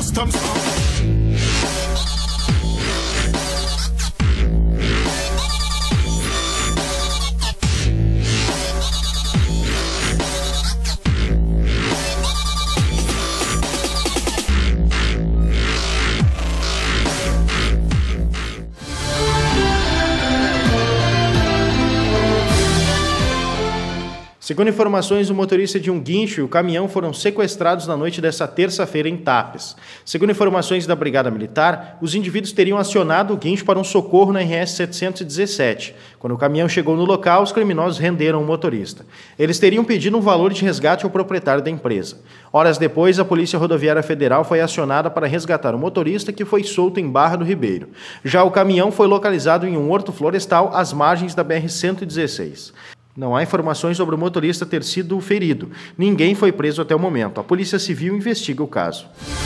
customs. Segundo informações, o motorista de um guincho e o caminhão foram sequestrados na noite desta terça-feira em Tapes. Segundo informações da Brigada Militar, os indivíduos teriam acionado o guincho para um socorro na RS 717. Quando o caminhão chegou no local, os criminosos renderam o motorista. Eles teriam pedido um valor de resgate ao proprietário da empresa. Horas depois, a Polícia Rodoviária Federal foi acionada para resgatar o motorista, que foi solto em Barra do Ribeiro. Já o caminhão foi localizado em um horto florestal às margens da BR-116. Não há informações sobre o motorista ter sido ferido. Ninguém foi preso até o momento. A Polícia Civil investiga o caso.